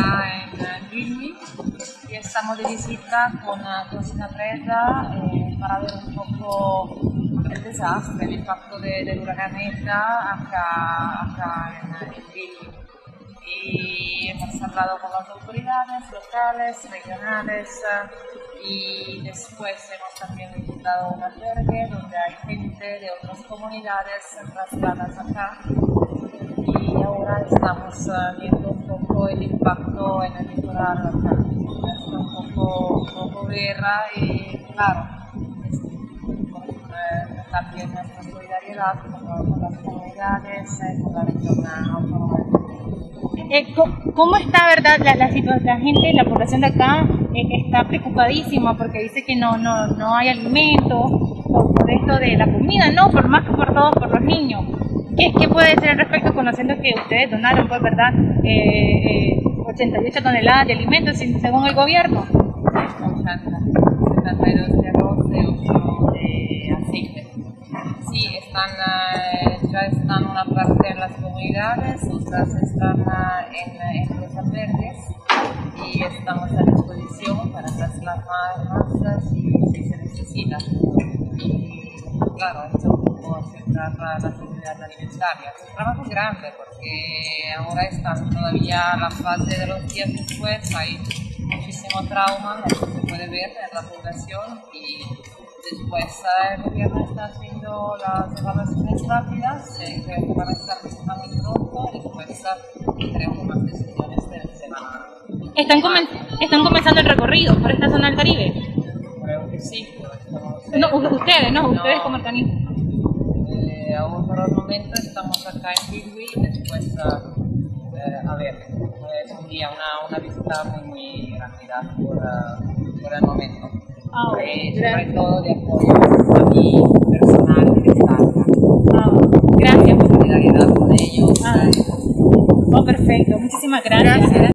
acá en Greenwich y estamos de visita con Cocina Presa para ver un poco el desastre, el impacto del huracán ETA acá en Greenwich. Y hemos hablado con las autoridades locales, regionales y después hemos también visitado un albergue donde hay gente de otras comunidades trasladadas acá y ahora estamos viendo un poco el impacto en el litoral acá. Es un poco guerra y claro, también nuestra solidaridad con las comunidades, con la región autónoma. ¿Cómo está, verdad, la situación? La gente, la población de acá está preocupadísima porque dice que no hay alimentos por esto de la comida, no, por más que por todos, por los niños. ¿Qué puede ser al respecto, conociendo que ustedes donaron, pues, verdad, 88 toneladas de alimentos según el gobierno? 72 de arroz, de 8 de aceite. Sí, ya están una parte en las comunidades, otras están en los albergues y estamos a disposición para trasladar más si se necesita. Y claro, es un poco acercar la seguridad alimentaria. Es un trabajo grande porque ahora están todavía la fase de los días después, hay muchísimo trauma, eso se puede ver en la población y después el gobierno está haciendo las evaluaciones rápidas, creo que van a estar visitando pronto y después tendremos más decisiones de semana. ¿Están comenzando el recorrido por esta zona del Caribe? Creo que sí. Ustedes como organismo. Aún por el momento estamos acá en Greenwich y después a ver, es un día, una visita muy rápida por el momento. Sobre todo de apoyo a mi personal que está acá. Gracias. Solidaridad con ellos. Perfecto, muchísimas gracias.